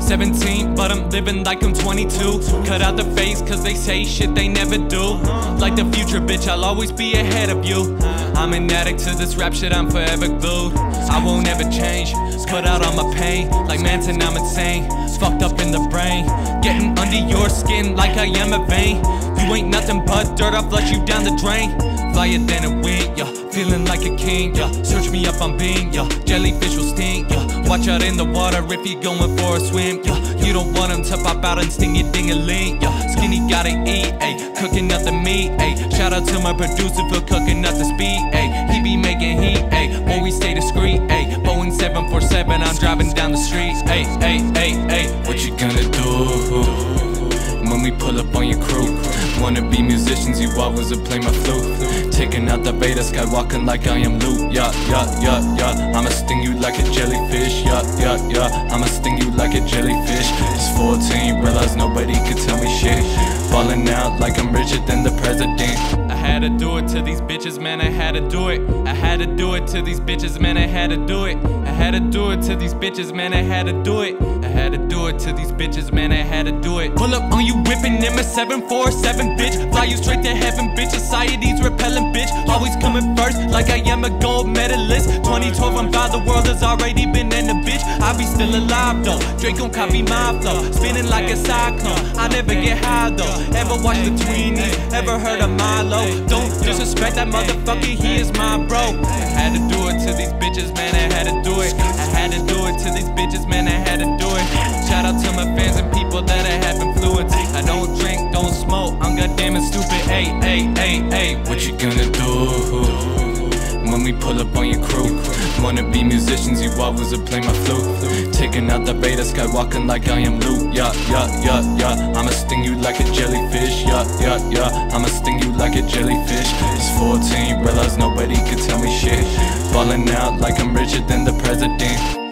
17, but I'm living like I'm 22. Cut out the face, cause they say shit they never do. Like the future, bitch, I'll always be ahead of you. I'm an addict to this rap shit, I'm forever glued. I won't ever change, put out all my pain. Like Manson, I'm insane, fucked up in the brain. Getting under your skin like I am a vein. You ain't nothing but dirt, I'll flush you down the drain. Flyer than a wing, yeah, feeling like a king, yeah. Search me up on Bing, yeah, jellyfish will stink, yeah. Watch out in the water if you're going for a swim, yeah. You don't want him to pop out and sting your ding-a-ling, yeah. Skinny gotta eat, ayy, cooking up the meat, ayy. Shout out to my producer for cooking up the speed, ayy. He be making heat, ayy, boy we stay discreet, ayy. Boeing 747, I'm driving down the street, ayy, ayy, ayy, ayy. What you gonna do when we pull up on your crew? Wanna be musicians, you always would play my flute. Taking out the beta, skywalking like I am Luke. Yeah, yeah, yeah, yeah. I'ma sting you like a jellyfish. Yeah, yeah, yeah. I'ma sting you like a jellyfish. It's 14, realize nobody could tell me shit. Falling out like I'm richer than the president. I had to do it to these bitches, man, I had to do it. I had to do it to these bitches, man, I had to do it. I had to do it to these bitches, man, I had to do it. I had to do it to these bitches, man, I had to do it. Pull up on you whipping in my 747, bitch. Fly you straight to heaven, bitch. Society's repellent, bitch. Always coming first, like I am a gold medalist. 2012, I'm by the world has already been in the bitch. I be still alive though. Drake gon' copy my flow, spinning like a cyclone. I never get high though. Ever watch the Tweenies? Ever heard of Milo? Don't disrespect that motherfucker, he is my bro. I had to do it to these bitches, man, I had to do it. I had to do it to these bitches, man, I had to do it. Shout out to my fans and people that I have influence. I don't drink, don't smoke, I'm goddamn stupid. Ay, ay, ay, ay. What you gonna do when we pull up on your crew? Wanna be musicians, you always would play my flute. Taking out the beta, skywalking like I am Luke. Yeah, yeah, yeah, yeah. I'ma sting you like a jellyfish. Yeah, yeah, yeah. I'ma sting you like a jellyfish. It's 14, realize nobody could tell me shit. Falling out like I'm richer than the president.